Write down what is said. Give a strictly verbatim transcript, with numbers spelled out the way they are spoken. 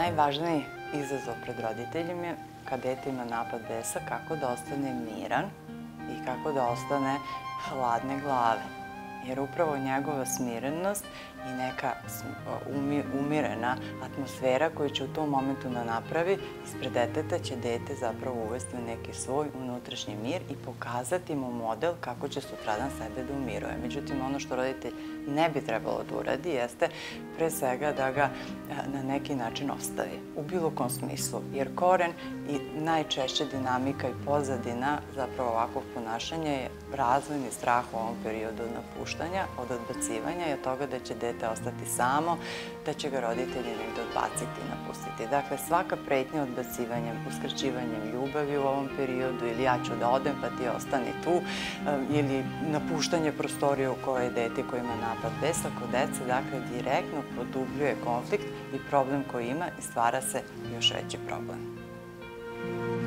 Najvažniji izazov pred roditeljima je kad dete ima napad besa, kako da ostane miran i kako da ostane hladne glave. Jer upravo njegova smirenost i neka umirena atmosfera koju će u tom momentu da napravi ispred deteta će dete zapravo uvesti u neki svoj unutrašnji mir i pokazati mu model kako će sutradan sebe da umiruje. Međutim, ono što roditelj ne bi trebalo da uradi jeste pre svega da ga na neki način ostavi, u bilo kom smislu. Jer koren i najčešće dinamika i pozadina zapravo ovakvog ponašanja je razvojni strah u ovom periodu od napuštanja, od odbacivanja i od toga da će dete ostati samo, da će ga roditelji negde odbaciti i napustiti. Dakle, svaka pretnja odbacivanjem, uskraćivanjem ljubavi u ovom periodu ili ja ću da odem pa ti ostani tu ili napuštanje prostorije u kojoj je dete koji ima napad besa kod dece, dakle, direktno produbljuje konflikt i problem koji ima i stvara se još veći problem.